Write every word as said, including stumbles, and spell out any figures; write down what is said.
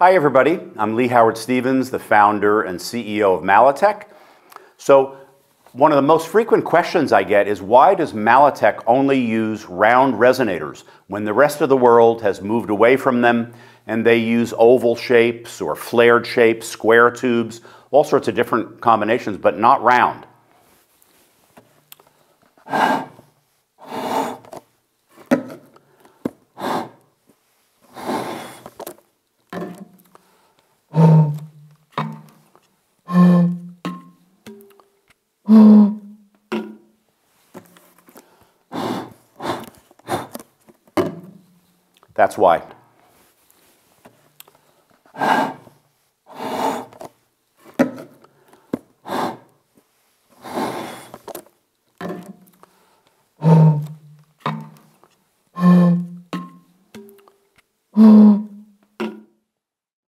Hi everybody, I'm Leigh Howard Stevens, the founder and C E O of Malletech. So one of the most frequent questions I get is why does Malletech only use round resonators when the rest of the world has moved away from them and they use oval shapes or flared shapes, square tubes, all sorts of different combinations, but not round. That's why.